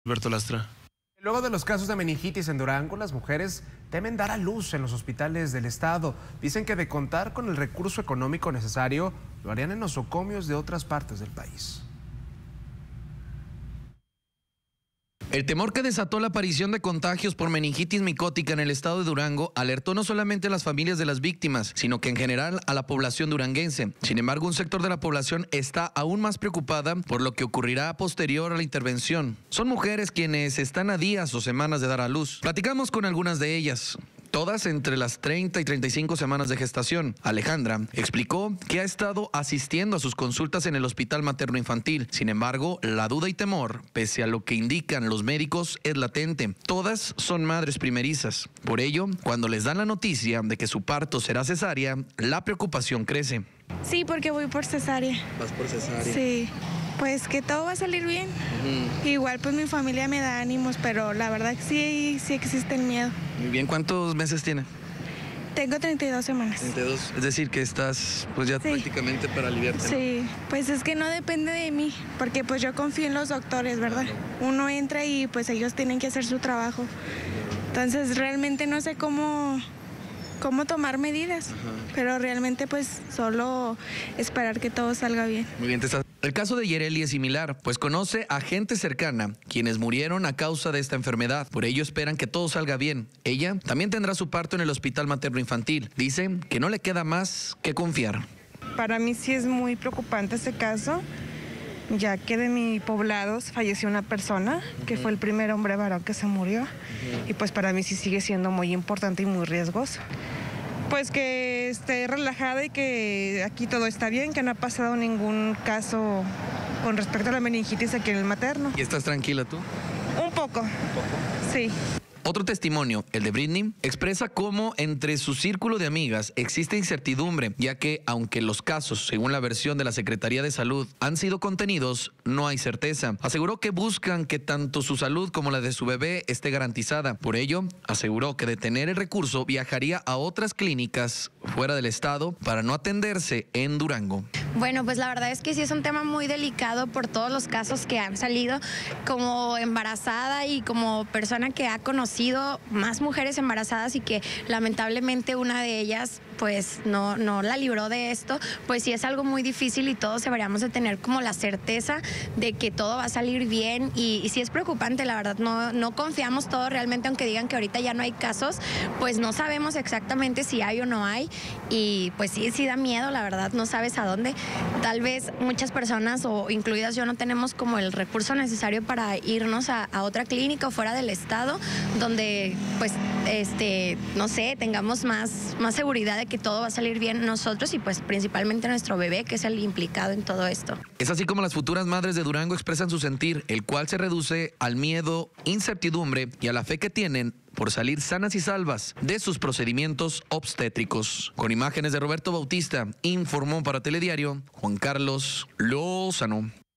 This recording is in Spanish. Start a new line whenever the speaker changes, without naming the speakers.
Alberto Lastra.
Luego de los casos de meningitis en Durango, las mujeres temen dar a luz en los hospitales del estado. Dicen que de contar con el recurso económico necesario, lo harían en nosocomios de otras partes del país.
El temor que desató la aparición de contagios por meningitis micótica en el estado de Durango alertó no solamente a las familias de las víctimas, sino que en general a la población duranguense. Sin embargo, un sector de la población está aún más preocupada por lo que ocurrirá posterior a la intervención. Son mujeres quienes están a días o semanas de dar a luz. Platicamos con algunas de ellas, todas entre las 30 y 35 semanas de gestación. Alejandra explicó que ha estado asistiendo a sus consultas en el hospital materno-infantil. Sin embargo, la duda y temor, pese a lo que indican los médicos, es latente. Todas son madres primerizas. Por ello, cuando les dan la noticia de que su parto será cesárea, la preocupación crece.
Sí, porque voy por cesárea.
¿Vas por cesárea?
Sí, pues que todo va a salir bien. Igual pues mi familia me da ánimos, pero la verdad que sí existe el miedo.
Muy bien, ¿cuántos meses tiene?
Tengo 32 semanas.
32. Es decir, que estás pues ya prácticamente para aliviarte, ¿no?
Sí, pues es que no depende de mí, porque pues yo confío en los doctores, ¿verdad? Uno entra y pues ellos tienen que hacer su trabajo. Entonces realmente no sé cómo tomar medidas, pero realmente pues solo esperar que todo salga bien.
Muy bien, El caso de Yereli es similar, pues conoce a gente cercana, quienes murieron a causa de esta enfermedad. Por ello esperan que todo salga bien. Ella también tendrá su parto en el hospital materno-infantil. Dice que no le queda más que confiar.
Para mí sí es muy preocupante este caso, ya que de mi poblado falleció una persona, que fue el primer hombre varón que se murió, y pues para mí sí sigue siendo muy importante y muy riesgoso. Pues que esté relajada y que aquí todo está bien, que no ha pasado ningún caso con respecto a la meningitis aquí en el materno.
¿Y estás tranquila tú?
Un poco. Sí.
Otro testimonio, el de Britney, expresa cómo entre su círculo de amigas existe incertidumbre, ya que aunque los casos, según la versión de la Secretaría de Salud, han sido contenidos, no hay certeza. Aseguró que buscan que tanto su salud como la de su bebé esté garantizada. Por ello, aseguró que de tener el recurso viajaría a otras clínicas fuera del estado para no atenderse en Durango.
Bueno, pues la verdad es que sí es un tema muy delicado por todos los casos que han salido. Como embarazada y como persona que ha conocido más mujeres embarazadas y que lamentablemente una de ellas pues no la libró de esto, pues sí es algo muy difícil y todos deberíamos de tener como la certeza de que todo va a salir bien y sí es preocupante, la verdad, no confiamos todo realmente, aunque digan que ahorita ya no hay casos, pues no sabemos exactamente si hay o no hay y pues sí da miedo, la verdad, no sabes a dónde. Tal vez muchas personas, o incluidas yo, no tenemos como el recurso necesario para irnos a otra clínica o fuera del estado, donde pues no sé, tengamos más seguridad de que todo va a salir bien nosotros y pues principalmente nuestro bebé, que es el implicado en todo esto.
Es así como las futuras madres de Durango expresan su sentir, el cual se reduce al miedo, incertidumbre y a la fe que tienen por salir sanas y salvas de sus procedimientos obstétricos. Con imágenes de Roberto Bautista, informó para Telediario Juan Carlos Lozano.